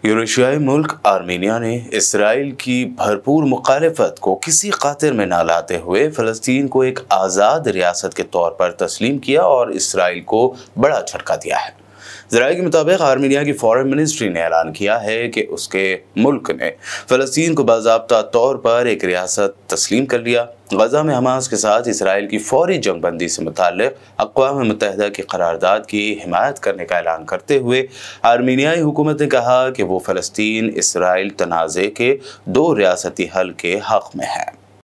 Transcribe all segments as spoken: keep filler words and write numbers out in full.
यूरेशियाई मुल्क आर्मीनिया ने इसराइल की भरपूर मुखालिफत को किसी खातिर में न लाते हुए फ़लस्तीन को एक आज़ाद रियासत के तौर पर तस्लीम किया और इसराइल को बड़ा झटका दिया है। ज़राए के मुताबिक आर्मीनिया की फॉरेन मिनिस्ट्री ने ऐलान किया है कि उसके मुल्क ने फ़लस्तीन को बाज़ाब्ता तौर पर एक रियासत तस्लीम कर लिया। गज़ा में हमास के साथ इसराइल की फौरी जंगबंदी से मुताल्लिक़ अक़वाम मुत्तहिदा की करारदाद की हिमायत करने का ऐलान करते हुए आर्मीनियाई हुकूमत ने कहा कि वो फ़लस्तीन इसराइल तनाज़े के दो रियासती हल के हक़ में है।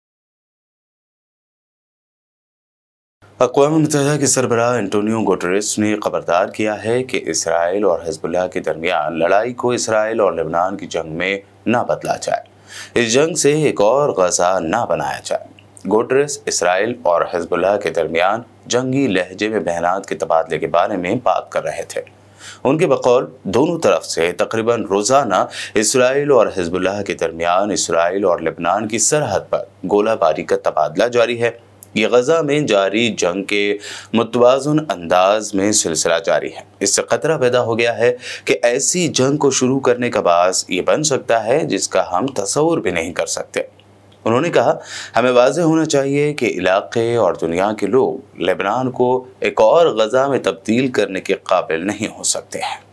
अक़वाम मुत्तहिदा के सरबराह एंटोनियो गुटेरेस ने खबरदार किया है कि इसराइल और हिज़्बुल्लाह के दरमियान लड़ाई को इसराइल और लेबनान की जंग में न बदला जाए, इस जंग से एक और गज़ा न बनाया जाए। गुटेरेस इसराइल और हिज़्बुल्लाह के दरमियान जंगी लहजे में बयानात के तबादले के बारे में बात कर रहे थे। उनके बकौल दोनों तरफ से तकरीबन रोज़ाना इसराइल और हिज़्बुल्लाह के दरमियान इसराइल और लेबनान की सरहद पर गोलाबारी का तबादला जारी है। ये गज़ा में जारी जंग के मुतवाज़न अंदाज में सिलसिला जारी है। इससे खतरा पैदा हो गया है कि ऐसी जंग को शुरू करने का बास ये बन सकता है जिसका हम तसव्वुर भी नहीं कर सकते। उन्होंने कहा, हमें वाज़ेह होना चाहिए कि इलाक़े और दुनिया के लोग लेबनान को एक और गज़ा में तब्दील करने के काबिल नहीं हो सकते हैं।